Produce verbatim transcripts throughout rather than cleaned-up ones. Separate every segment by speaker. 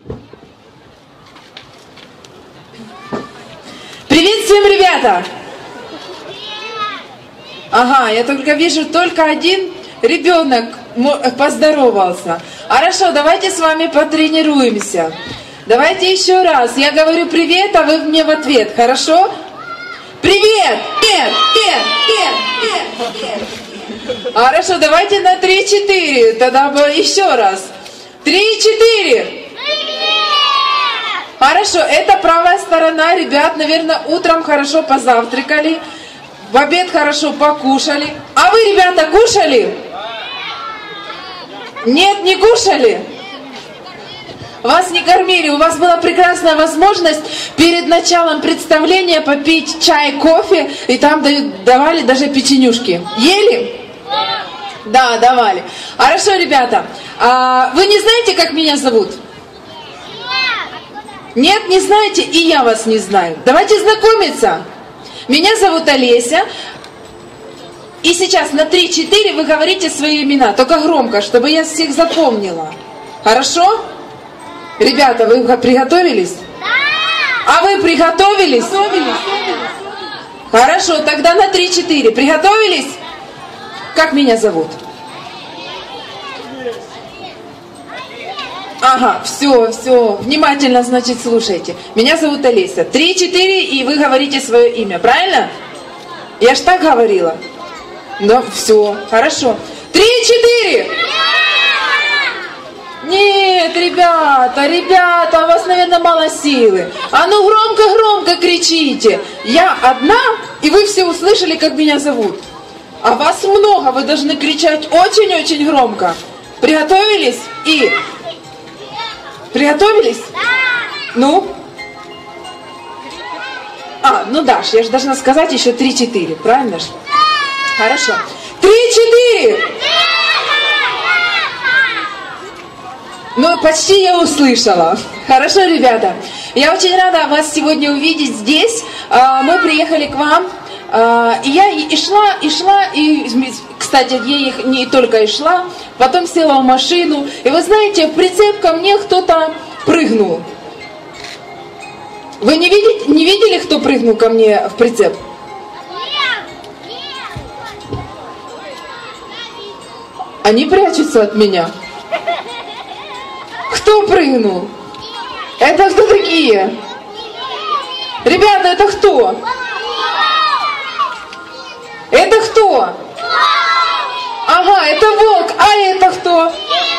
Speaker 1: Привет всем, ребята! Ага, я только вижу, только один ребенок поздоровался. Хорошо, давайте с вами потренируемся. Давайте еще раз. Я говорю привет, а вы мне в ответ. Хорошо? Привет! Привет! Привет! Привет! Привет! Хорошо, давайте на три-четыре. Тогда еще раз. Три-четыре. Хорошо, это правая сторона. Ребят, наверное, утром хорошо позавтракали. В обед хорошо покушали. А вы, ребята, кушали? Нет, не кушали? Вас не кормили. У вас была прекрасная возможность перед началом представления попить чай, кофе. И там дают, давали даже печенюшки. Ели? Да, давали. Хорошо, ребята. А вы не знаете, как меня зовут? Нет, не знаете? И я вас не знаю. Давайте знакомиться. Меня зовут Олеся. И сейчас на три-четыре вы говорите свои имена. Только громко, чтобы я всех запомнила. Хорошо? Ребята, вы приготовились? Да! А вы приготовились? Приготовились? Хорошо, тогда на три-четыре. Приготовились? Как меня зовут? Ага, все, все. Внимательно, значит, слушайте. Меня зовут Олеся. Три-четыре, и вы говорите свое имя, правильно? Я ж так говорила. Ну, все, хорошо. Три-четыре! Нет, ребята, ребята, у вас, наверное, мало силы. А ну громко-громко кричите. Я одна, и вы все услышали, как меня зовут. А вас много, вы должны кричать очень-очень громко. Приготовились? И... Приготовились? Ну? А, ну да, я же должна сказать еще три-четыре, правильно же? Хорошо. Три-четыре! Ну, почти я услышала. Хорошо, ребята. Я очень рада вас сегодня увидеть здесь. Мы приехали к вам. И я и шла, и шла, и, кстати, я не только и шла, потом села в машину. И вы знаете, в прицеп ко мне кто-то прыгнул. Вы не видите, не видели, кто прыгнул ко мне в прицеп? Они прячутся от меня. Кто прыгнул? Это кто такие? Ребята, это кто? Это кто? Ага, это волк. А это кто?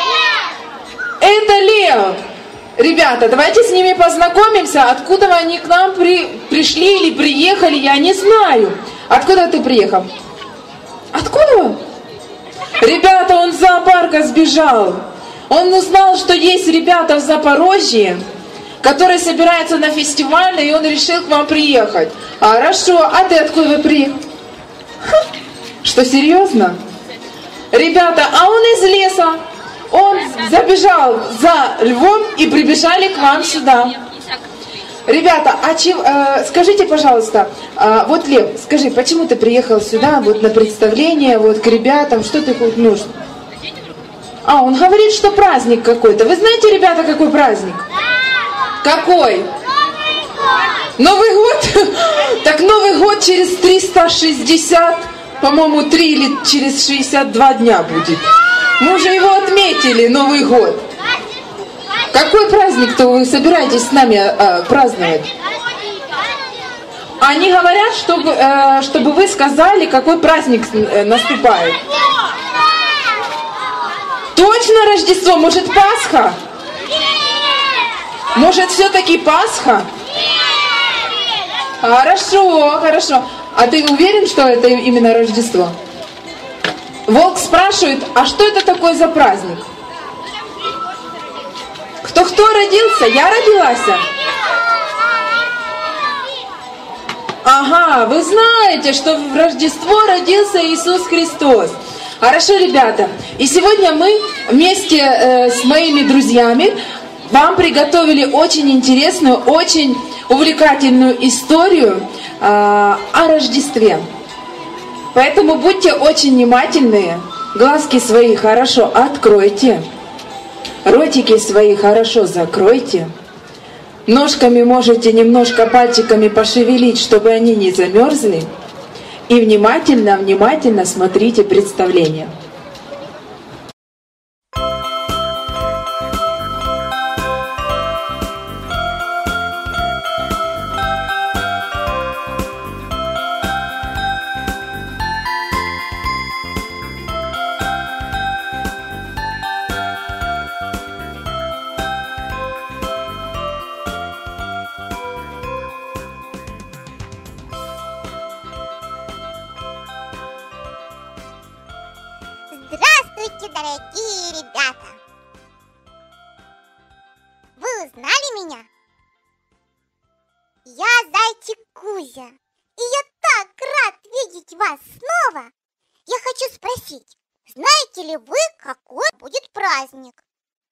Speaker 1: Это лев. Ребята, давайте с ними познакомимся. Откуда они к нам при... пришли или приехали, я не знаю. Откуда ты приехал? Откуда? Ребята, он с зоопарка сбежал. Он узнал, что есть ребята в Запорожье, которые собираются на фестиваль, и он решил к вам приехать. Хорошо, а ты откуда вы приехал? Что, серьезно? Ребята, а он из леса. Он забежал за львом и прибежали к вам сюда. Ребята, а чем, э, скажите, пожалуйста, э, вот, Лев, скажи, почему ты приехал сюда, вот на представление, вот к ребятам, что ты хоть нужен? А, он говорит, что праздник какой-то. Вы знаете, ребята, какой праздник? Какой? Новый год? Так Новый год через триста шестьдесят, по-моему, три или через шестьдесят два дня будет. Мы уже его отметили, Новый год. Какой праздник-то вы собираетесь с нами э, праздновать? Они говорят, чтобы, э, чтобы вы сказали, какой праздник э, наступает. Точно Рождество? Может, Пасха? Может, все-таки Пасха? Хорошо, хорошо. А ты уверен, что это именно Рождество? Волк спрашивает, а что это такое за праздник? Кто-кто родился? Я родилась. Ага, вы знаете, что в Рождество родился Иисус Христос. Хорошо, ребята. И сегодня мы вместе э, с моими друзьями вам приготовили очень интересную, очень увлекательную историю э, о Рождестве. Поэтому будьте очень внимательны, глазки свои хорошо откройте. Ротики свои хорошо закройте. Ножками можете немножко пальчиками пошевелить, чтобы они не замерзли. И внимательно-внимательно смотрите представление.
Speaker 2: Здравствуйте, дорогие ребята! Вы узнали меня? Я Зайчик Кузя, и я так рад видеть вас снова! Я хочу спросить, знаете ли вы, какой будет праздник?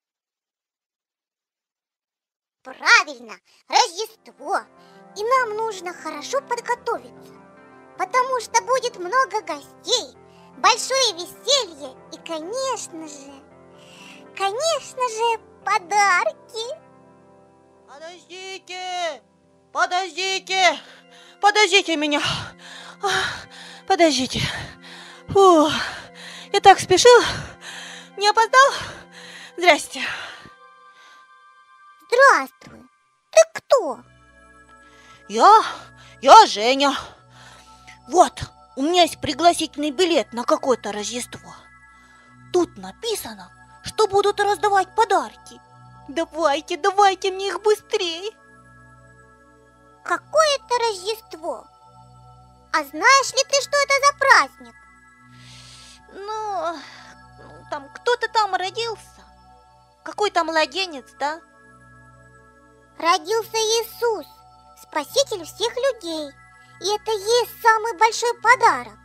Speaker 2: Правильно, Рождество! И нам нужно хорошо подготовиться, потому что будет много гостей, большое веселье и, конечно же, конечно же, подарки.
Speaker 3: Подождите, подождите, подождите меня, подождите. Фу, я так спешил, не опоздал? Здрасте.
Speaker 2: Здравствуй, ты кто?
Speaker 3: Я, я Женя. Вот. У меня есть пригласительный билет на какое-то Рождество. Тут написано, что будут раздавать подарки. Давайте, давайте мне их быстрее.
Speaker 2: Какое это Рождество? А знаешь ли ты, что это за праздник?
Speaker 3: Ну, ну там кто-то там родился. Какой-то младенец, да?
Speaker 2: Родился Иисус, Спаситель всех людей. И это и есть самый большой подарок.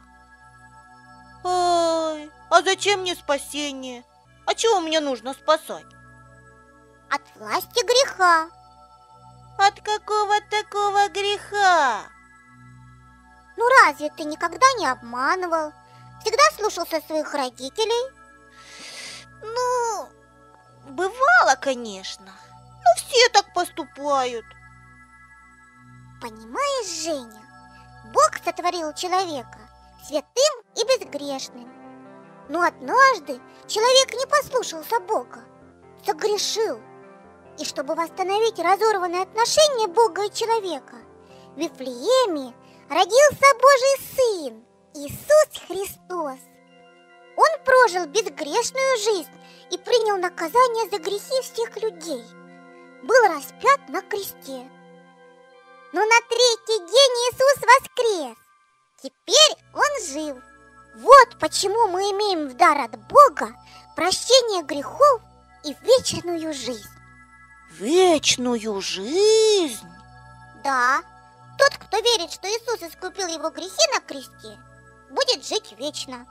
Speaker 3: Ой, а зачем мне спасение? А чего мне нужно спасать?
Speaker 2: От власти греха.
Speaker 3: От какого такого греха?
Speaker 2: Ну разве ты никогда не обманывал? Всегда слушался своих родителей?
Speaker 3: Ну, бывало, конечно. Но все так поступают.
Speaker 2: Понимаешь, Женя? Бог сотворил человека святым и безгрешным. Но однажды человек не послушался Бога, согрешил. И чтобы восстановить разорванные отношения Бога и человека, в Вифлееме родился Божий Сын, Иисус Христос. Он прожил безгрешную жизнь и принял наказание за грехи всех людей. Был распят на кресте. Но на третий день Иисус воскрес. Теперь Он жив. Вот почему мы имеем в дар от Бога прощение грехов и вечную жизнь.
Speaker 3: Вечную жизнь?
Speaker 2: Да, тот, кто верит, что Иисус искупил его грехи на кресте, будет жить вечно.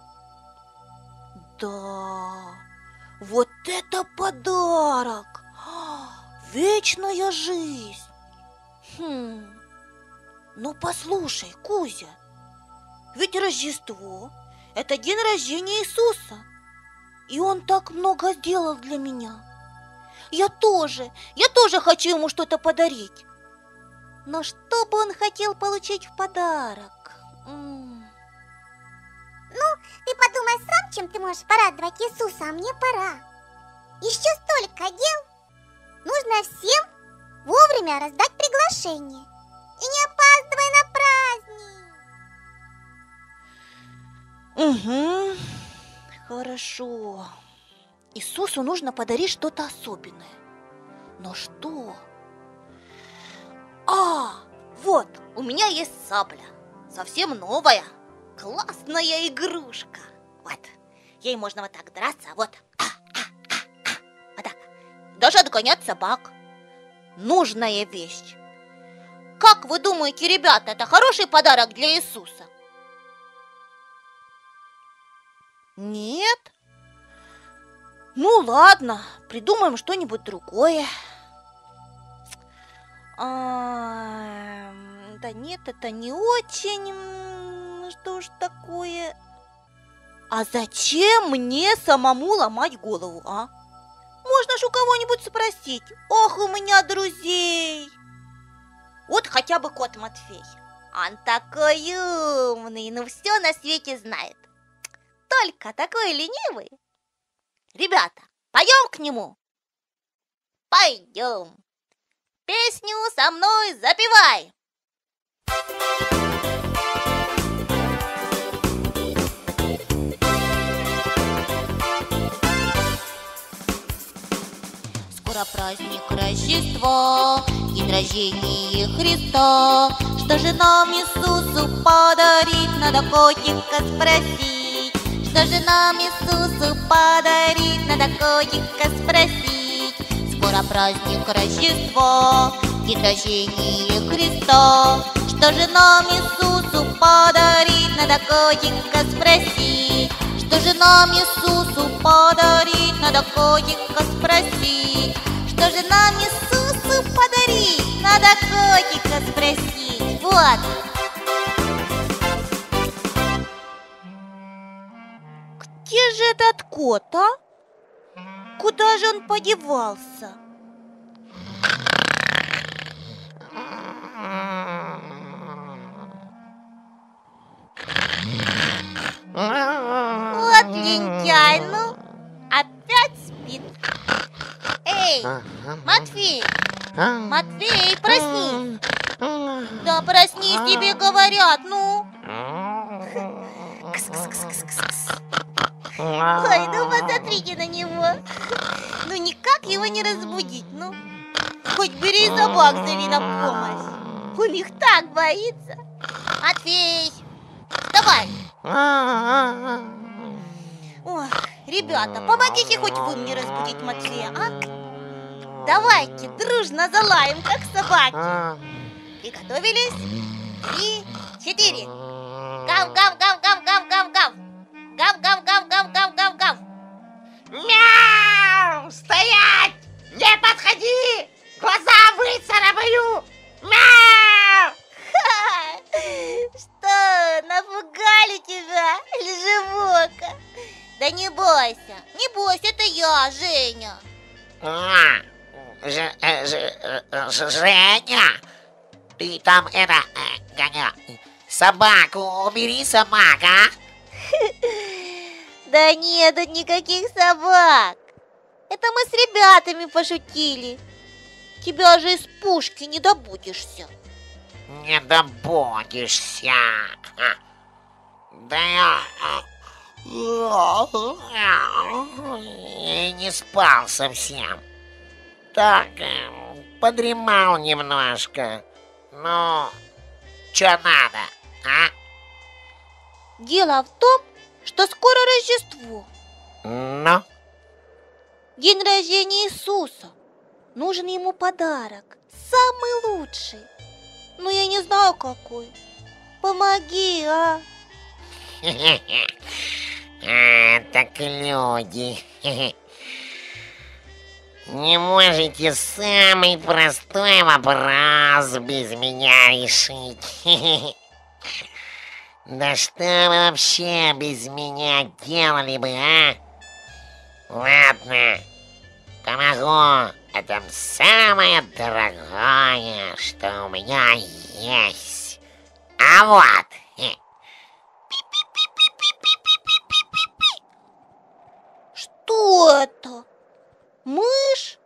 Speaker 3: Да, вот это подарок! Вечная жизнь! Хм, ну послушай, Кузя, ведь Рождество – это день рождения Иисуса, и Он так много сделал для меня. Я тоже, я тоже хочу Ему что-то подарить. Но что бы Он хотел получить в подарок? М-м.
Speaker 2: Ну, ты подумай сам, чем ты можешь порадовать Иисуса, а мне пора. Еще столько дел. Нужно всем вовремя раздать приглашение. И не опаздывай на праздник.
Speaker 3: Угу, хорошо. Иисусу нужно подарить что-то особенное. Но что? А, вот, у меня есть сабля. Совсем новая. Классная игрушка. Вот, ей можно вот так драться, вот. А, а, а, а. Вот так. Даже отгонять собак. Нужная вещь. Как вы думаете, ребята, это хороший подарок для Иисуса? Нет? Ну ладно, придумаем что-нибудь другое. А, да нет, это не очень. Что ж такое? А зачем мне самому ломать голову, а? Можно ж у кого-нибудь спросить. Ох, у меня друзей. Вот хотя бы кот Матфей. Он такой умный, ну все на свете знает. Только такой ленивый. Ребята, пойдем к нему? Пойдем. Песню со мной запевай. Скоро праздник Рождества, день рождения Христа. Что же нам Иисусу подарить, надо котика спросить. Что же нам Иисусу подарить, надо котика спросить. Скоро праздник Рождества, день рождения Христа. Что же нам Иисусу подарить, надо котика спросить. Что же нам Иисусу подарить, надо котика спросить. Что же нам Иисусу подарить, надо котика спросить. Вот. Где же этот кот, а? Куда же он подевался? Вот лентяй, ну, опять спит. Эй, Матфей, Матфей, проснись. Да проснись, тебе говорят, ну. Кс-кс-кс-кс-кс. Ой, ну посмотрите на него. Ну никак его не разбудить, ну. Хоть бери собак, зови на помощь. Он их так боится. Матфей, вставай. Ох, ребята, помогите хоть вы мне разбудить Матфея, а? Давайте дружно залаем, как собаки. Приготовились? Три, четыре. Гав, гав, гав, гав, гав, гав, гав. Гав, гав, гав, гав, гав, гав, гав.
Speaker 4: Мяу! Стоять! Не подходи! Глаза выцарапаю! Мяу!
Speaker 3: Что, напугали тебя, лежебока? Да не бойся, не бойся, это я, Женя.
Speaker 4: А, Ж, э, Ж, э, Ж, Женя! Ты там это, э, гоня, собаку убери, собака!
Speaker 3: Да нет тут никаких собак. Это мы с ребятами пошутили. Тебя же из пушки не добудешься.
Speaker 4: Не добудешься. Да я... Я не спал совсем. Так, подремал немножко. Ну, чё надо, а?
Speaker 3: Дело в том, что скоро Рождество.
Speaker 4: Ну?
Speaker 3: День рождения Иисуса. Нужен ему подарок. Самый лучший. Но я не знаю, какой. Помоги, а?
Speaker 4: Так люди. Не можете самый простой вопрос без меня решить. Да что вы вообще без меня делали бы, а? Ладно, помогу. Это самое дорогое, что у меня есть. А вот.
Speaker 3: Что это? Мышь?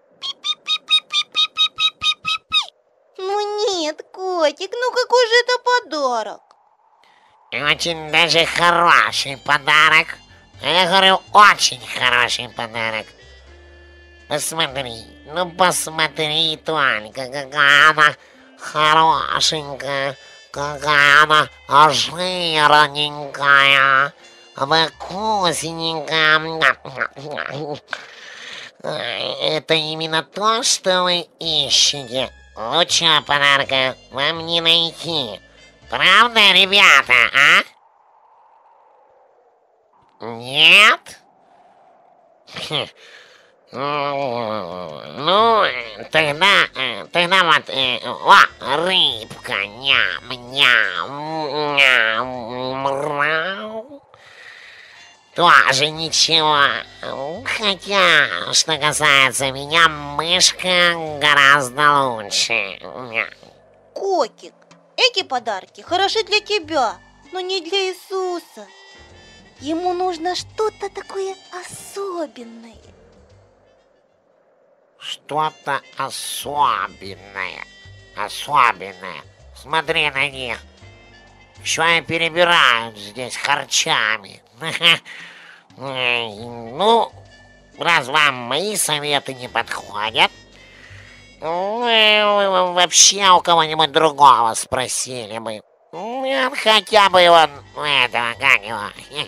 Speaker 3: Ну нет, котик, ну какой же это подарок?
Speaker 4: Очень даже хороший подарок. Я говорю, очень хороший подарок. Посмотри, ну посмотри только, какая она хорошенькая, какая она жирненькая, вкусненькая. Это именно то, что вы ищете. Лучшего подарка вам не найти. Правда, ребята, а? Нет? Ну, тогда, тогда вот, о, рыбка, ням-ням, ням, тоже ничего. Хотя, что касается меня, мышка гораздо лучше.
Speaker 3: Котик, эти подарки хороши для тебя, но не для Иисуса. Ему нужно что-то такое особенное.
Speaker 4: Что-то особенное. Особенное. Смотри на них. Еще и перебирают здесь харчами. Ну, раз вам мои советы не подходят, вы вообще у кого-нибудь другого спросили бы. Хотя бы вот этого, как его,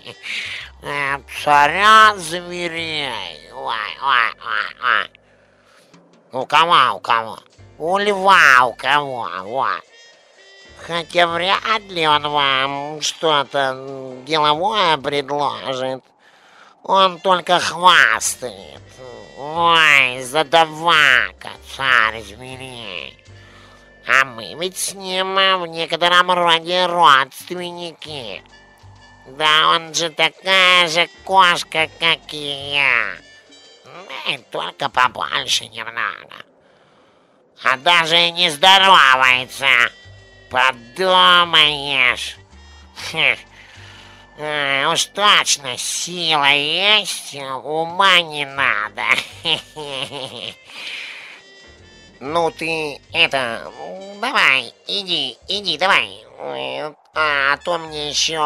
Speaker 4: царя зверей. Ой, ой, ой, ой. У кого, у кого? У льва у кого, вот. Хотя вряд ли он вам что-то деловое предложит. Он только хвастает. Ой, задавака, царь зверей. А мы ведь с ним в некотором роде родственники. Да он же такая же кошка, как и я. И только побольше немного. А даже и не здоровается. Подумаешь. Хм. А, уж точно, сила есть, ума не надо. Ну ты это, давай, иди, иди, давай. А то мне еще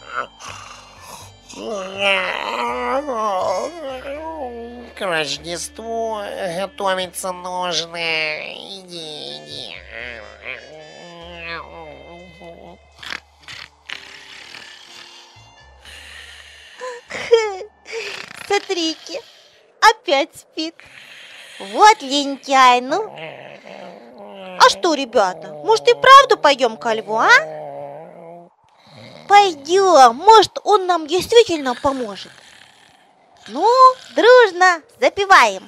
Speaker 4: к Рождеству готовиться нужно. Иди, иди.
Speaker 3: Смотрите, опять спит. Вот лентяй, ну. А что, ребята, может и правду пойдем ко льву, а? Пойдем, может он нам действительно поможет. Ну, дружно запеваем.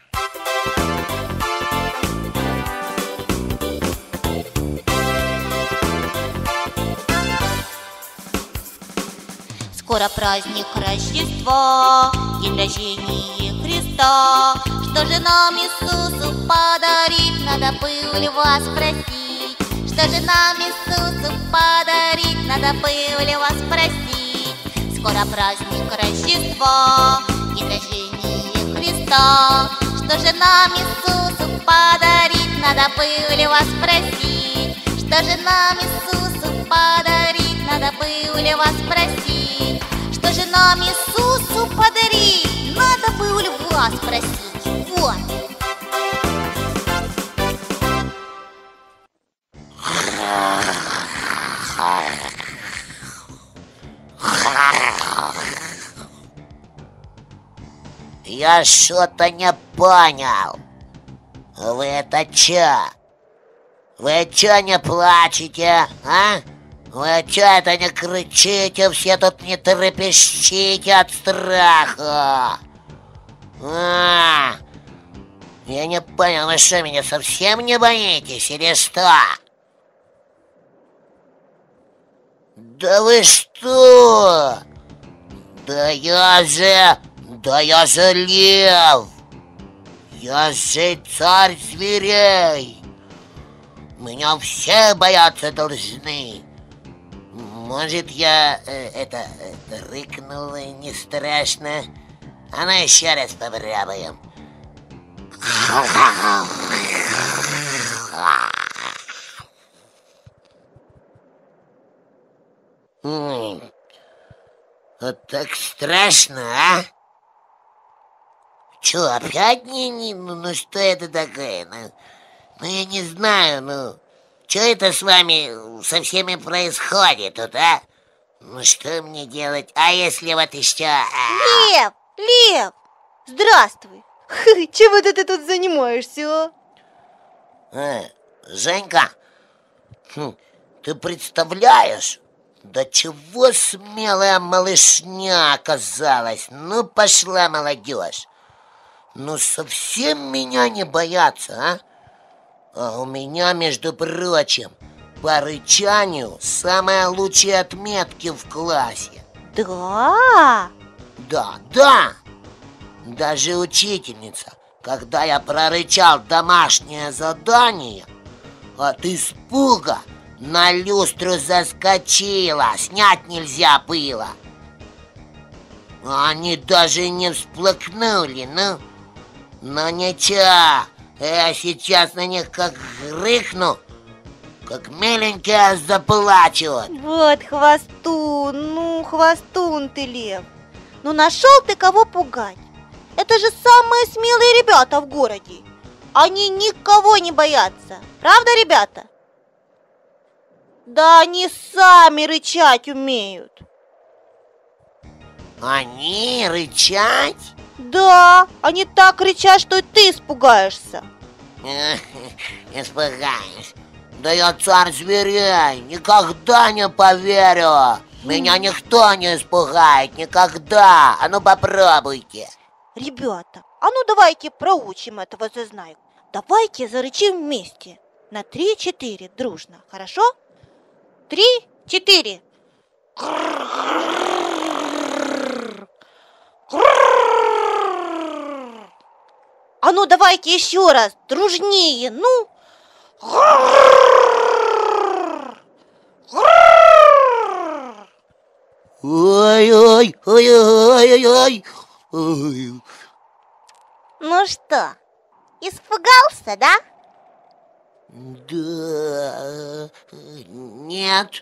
Speaker 3: Скоро праздник Рождества, день рождения Христа. Что же нам Иисусу подарить, надо было вас спросить. Что же нам Иисусу подарить, надо было вас спросить. Скоро праздник Рождества, день рождения Христа. Что же нам Иисусу подарить, надо было вас спросить. Что же нам Иисусу подарить, надо было вас спросить. Что же нам Иисусу подарить, надо было вас спросить. Вот.
Speaker 4: Я что-то не понял. Вы это чё? Вы чё не плачете, а? Вы чё это не кричите, все тут не трепещите от страха? А, я не понял, вы что, меня совсем не боитесь или что? Да вы что? Да я же... Да я же лев! Я же царь зверей! Меня все бояться должны! Может, я э, это, это рыкнул, не страшно? А ну еще раз попробуем. Вот так страшно, а? Чё, опять не, не ну, ну что это такое? Ну, ну я не знаю, ну что это с вами со всеми происходит тут, а? Ну что мне делать? А если вот еще...
Speaker 3: Лев, Лев, здравствуй. Чем это ты тут занимаешься, а?
Speaker 4: а Женька, хм, ты представляешь? Да чего смелая малышня оказалась. Ну пошла молодежь. Ну совсем меня не боятся, а? А у меня, между прочим, по рычанию самые лучшие отметки в классе.
Speaker 3: Да?
Speaker 4: Да, да. Даже учительница, когда я прорычал домашнее задание, от испуга на люстру заскочила, снять нельзя было. Они даже не всплакнули, ну. Но ничего, я сейчас на них как рыкну, как миленькие заплачут.
Speaker 3: Вот хвостун, ну хвостун ты, Лев. Ну нашел ты кого пугать. Это же самые смелые ребята в городе. Они никого не боятся. Правда, ребята? Да они сами рычать умеют.
Speaker 4: Они рычать?
Speaker 3: Да, они так кричат, что и ты испугаешься.
Speaker 4: Испугаешь. Да я царь зверей, никогда не поверю. Меня никто не испугает, никогда. А ну попробуйте.
Speaker 3: Ребята, а ну давайте проучим этого зазнайку. Давайте зарычим вместе. На три-четыре дружно, хорошо? Три-четыре. А ну давайте еще раз, дружнее, ну.
Speaker 4: Ой-ой, ой-ой-ой-ой. Ой.
Speaker 2: Ну что, испугался, да?
Speaker 4: Да, нет.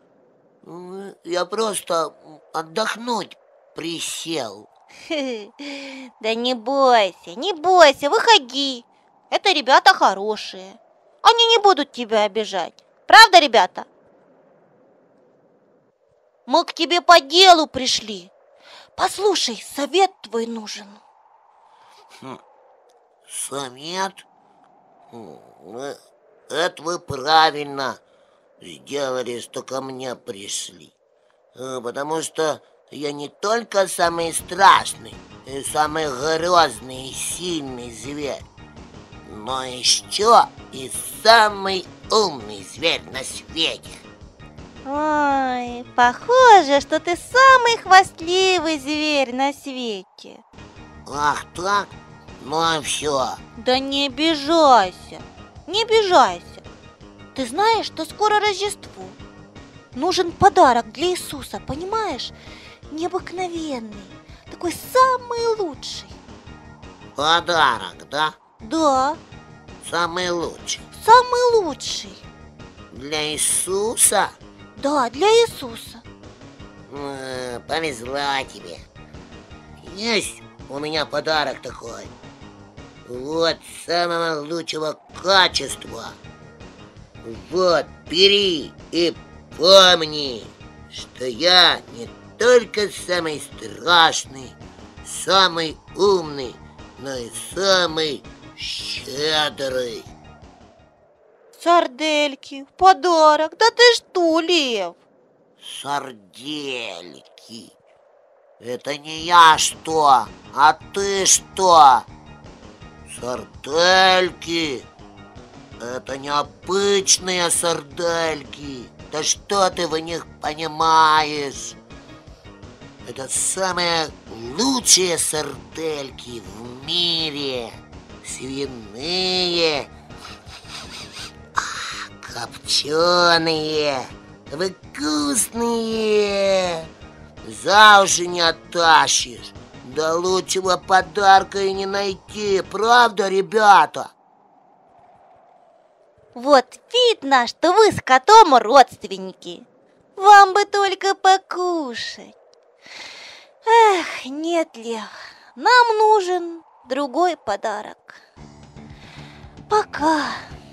Speaker 4: Я просто отдохнуть присел.
Speaker 3: Да не бойся, не бойся, выходи. Это ребята хорошие. Они не будут тебя обижать. Правда, ребята? Мы к тебе по делу пришли. Послушай, совет твой нужен.
Speaker 4: Совет? Это вы правильно сделали, что ко мне пришли. Потому что я не только самый страшный и самый грозный и сильный зверь, но еще и самый умный зверь на свете.
Speaker 3: Ой, похоже, что ты самый хвастливый зверь на свете.
Speaker 4: Ах так? Ну а все.
Speaker 3: Да не обижайся, не обижайся. Ты знаешь, что скоро Рождество. Нужен подарок для Иисуса, понимаешь? Необыкновенный, такой самый лучший.
Speaker 4: Подарок, да?
Speaker 3: Да,
Speaker 4: Самый лучший.
Speaker 3: самый лучший.
Speaker 4: Для Иисуса?
Speaker 3: Да, для Иисуса.
Speaker 4: Э, Повезло тебе. Есть у меня подарок такой. Вот самого лучшего качества. Вот, бери и помни, что я не только самый страшный, самый умный, но и самый щедрый.
Speaker 3: Сардельки, подарок. Да ты что, Лев?
Speaker 4: Сардельки. Это не я что, а ты что? Сардельки. Это необычные сардельки. Да что ты в них понимаешь? Это самые лучшие сардельки в мире. Свиные, копченые, вкусные. За уши не оттащишь. Да лучшего подарка и не найти. Правда, ребята?
Speaker 3: Вот видно, что вы с котом родственники. Вам бы только покушать. Эх, нет, Лев, нам нужен другой подарок. Пока.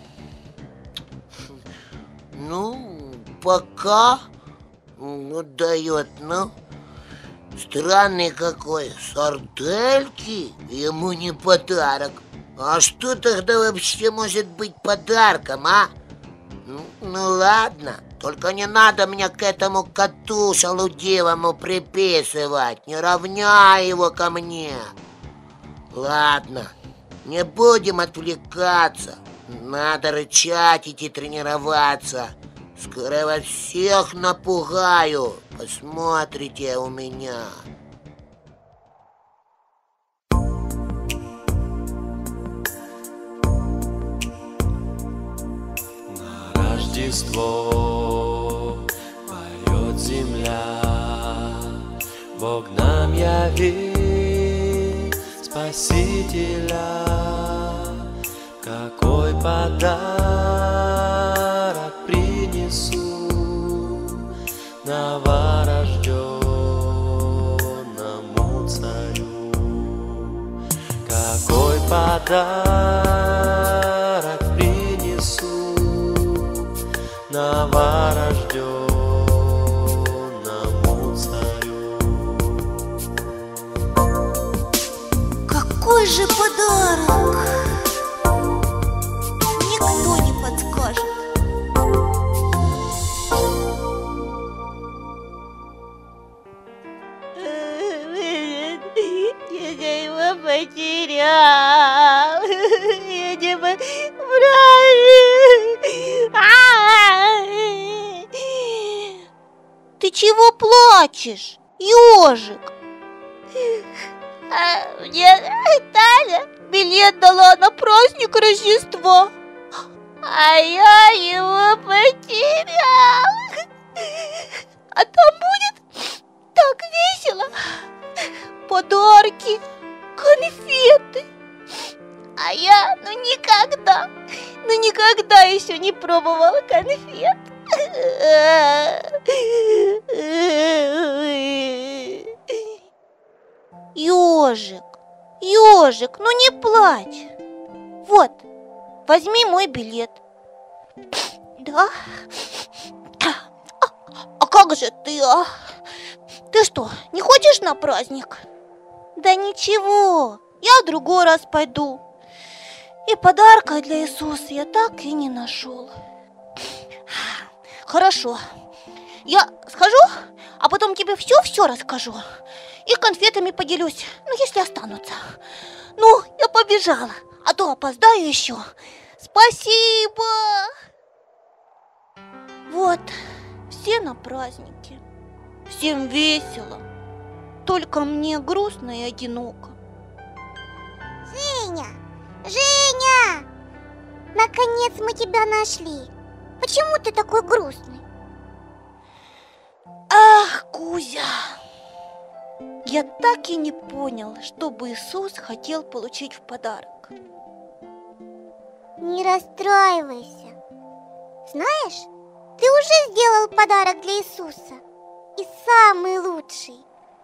Speaker 4: Ну, пока. Ну, дает, ну. Странный какой. Сардельки? Ему не подарок. А что тогда вообще может быть подарком, а? Ну, ну ладно. Только не надо мне к этому коту шалудивому приписывать. Не равняй его ко мне. Ладно, не будем отвлекаться. Надо рычать, идти тренироваться. Скоро вас всех напугаю. Посмотрите у меня.
Speaker 5: Рождество поет земля, Бог нам явил Спасителя. Какой подарок принесу новорожденному царю? Какой подарок принесу новорожденному царю?
Speaker 3: Какой же подарок? Никто не подскажет.
Speaker 6: Я его потерял. Я не поправлю.
Speaker 3: Ты чего плачешь, ежик?
Speaker 6: А мне Таня билет дала на праздник Рождества, а я его потерял. А там будет так весело. Подарки, конфеты. А я, ну никогда, ну никогда еще не пробовала конфет.
Speaker 3: Ежик, ежик, ну не плачь. Вот, возьми мой билет.
Speaker 6: Да? А, а как же ты, а?
Speaker 3: Ты что, не хочешь на праздник? Да ничего, я в другой раз пойду. И подарка для Иисуса я так и не нашел. Хорошо, я схожу, а потом тебе все-все расскажу. И конфетами поделюсь, ну, если останутся. Ну, я побежала, а то опоздаю еще. Спасибо! Вот, все на празднике. Всем весело. Только мне грустно и одиноко.
Speaker 2: Женя! Женя! Наконец мы тебя нашли. Почему ты такой грустный?
Speaker 3: Ах, Кузя! Я так и не понял, что бы Иисус хотел получить в подарок.
Speaker 2: Не расстраивайся. Знаешь, ты уже сделал подарок для Иисуса. И самый лучший.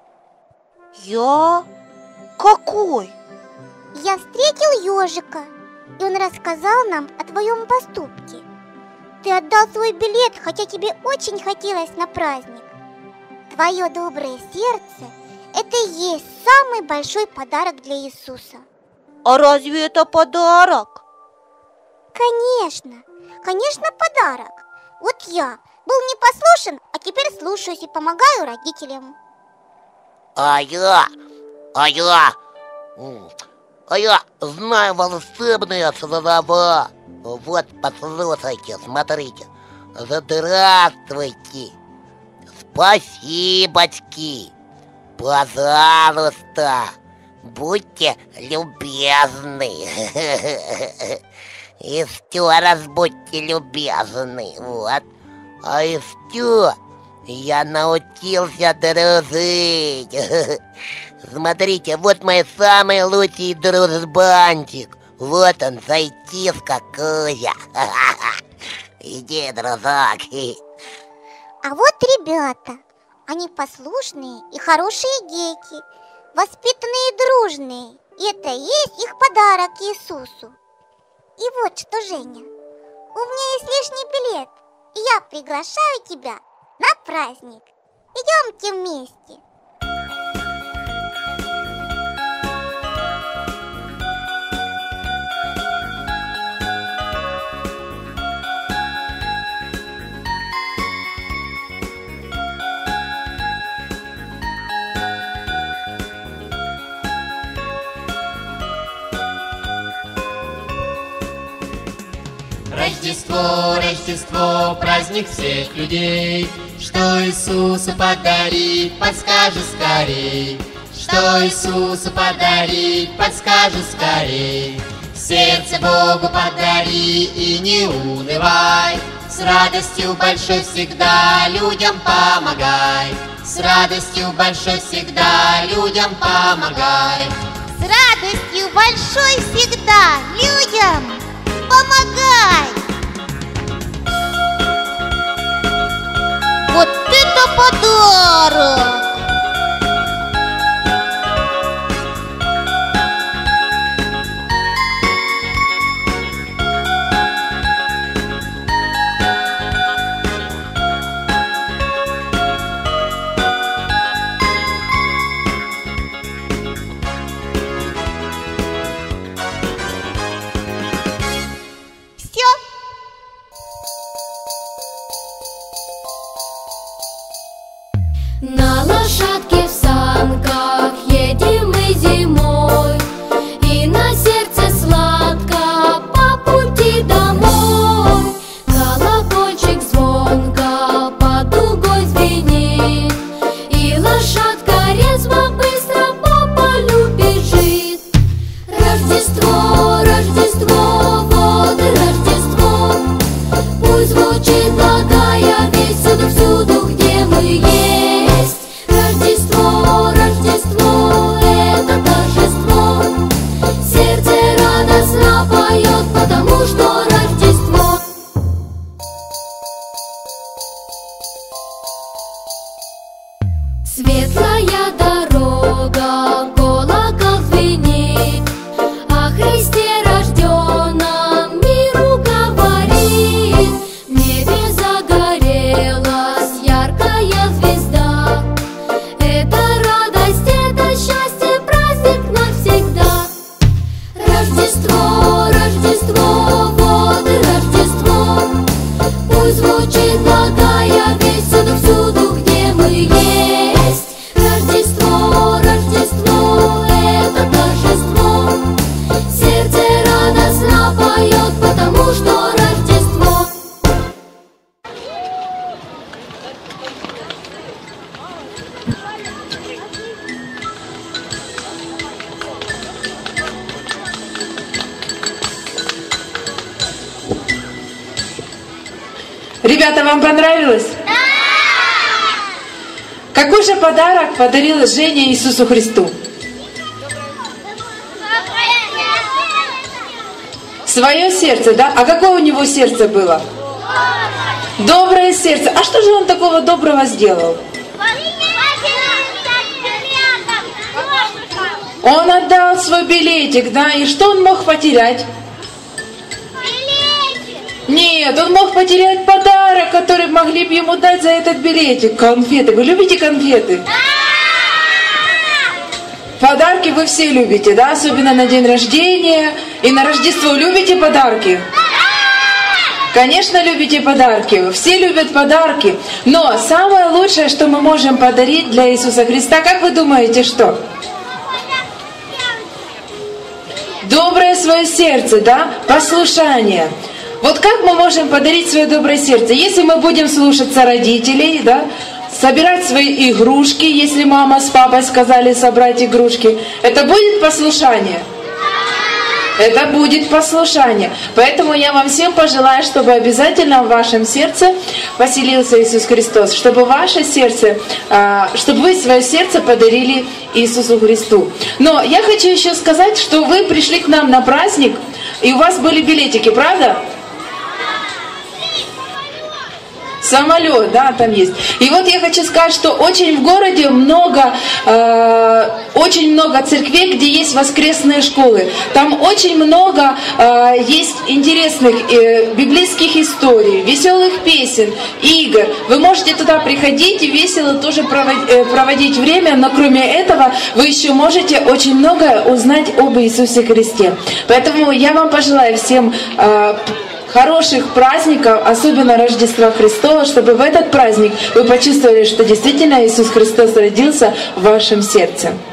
Speaker 3: Я? Какой?
Speaker 2: Я встретил ежика, и он рассказал нам о твоем поступке. Ты отдал свой билет, хотя тебе очень хотелось на праздник. Твое доброе сердце – это и есть самый большой подарок для Иисуса.
Speaker 3: А разве это подарок?
Speaker 2: Конечно, конечно подарок. Вот я был непослушен, а теперь слушаюсь и помогаю родителям.
Speaker 4: А я, а я, а я знаю волшебные слова. Вот, послушайте, смотрите. Здравствуйте, спасибочки, пожалуйста, будьте любезны. Еще раз будьте любезны, вот. А еще я научился дружить. Смотрите, вот мой самый лучший дружбанчик. Вот он, зайчишка Кузя. Иди, дружок.
Speaker 2: А вот ребята, они послушные и хорошие дети, воспитанные и дружные. И это и есть их подарок Иисусу. И вот что, Женя, у меня есть лишний билет, и я приглашаю тебя на праздник. Идемте вместе.
Speaker 7: Рождество, Рождество, праздник всех людей. Что Иисусу подарить, подскажи скорей. Что Иисусу подарить, подскажи скорей. Сердце Богу подари и не унывай. С С радостью большой всегда людям помогай. С радостью большой всегда людям помогай.
Speaker 2: С радостью большой всегда людям помогай. Вот это подарок!
Speaker 8: На лошадке в санках едем мы зимой, и на сердце сладко по пути домой. Колокольчик звонко под дугой звенит, и лошадка резво быстро по полю бежит. Рождество, Рождество, вот и Рождество, пусть звучит благая весть всюду-всюду, где мы есть. Рождество, Рождество, это торжество, сердце радостно поет, потому что Рождество. Светлая дорога, колокол звенит, о Христе рожденном миру говорит. В небе загорелась яркая звезда, это радость, это счастье, праздник навсегда. Рождество, Рождество, вот и Рождество, пусть звучит благая весть всюду-всюду, где мы есть. Рождество, Рождество, это торжество, сердце радостно поет, потому что Рождество.
Speaker 1: Ребята, вам понравилось? Да! Какой же подарок подарил Женя Иисусу Христу? Свое сердце, да? А какое у него сердце было? Доброе сердце. А что же он такого доброго сделал? Он отдал свой билетик, да? И что он мог потерять? Нет, он мог потерять подарок, который могли бы ему дать за этот билетик. Конфеты. Вы любите конфеты? Да! Подарки вы все любите, да? Особенно на день рождения и на Рождество. Любите подарки? Да! Конечно, любите подарки. Все любят подарки. Но самое лучшее, что мы можем подарить для Иисуса Христа, как вы думаете, что? Доброе свое сердце, да? Послушание. Вот как мы можем подарить свое доброе сердце? Если мы будем слушаться родителей, да, собирать свои игрушки, если мама с папой сказали собрать игрушки, это будет послушание? Это будет послушание. Поэтому я вам всем пожелаю, чтобы обязательно в вашем сердце поселился Иисус Христос, чтобы ваше сердце, чтобы вы свое сердце подарили Иисусу Христу. Но я хочу еще сказать, что вы пришли к нам на праздник, и у вас были билетики, правда? Самолет, да, там есть. И вот я хочу сказать, что очень в городе много, э, очень много церквей, где есть воскресные школы. Там очень много э, есть интересных э, библейских историй, веселых песен, игр. Вы можете туда приходить и весело тоже проводить, э, проводить время, но кроме этого вы еще можете очень многое узнать об Иисусе Христе. Поэтому я вам пожелаю всем э, хороших праздников, особенно Рождества Христова, чтобы в этот праздник вы почувствовали, что действительно Иисус Христос родился в вашем сердце.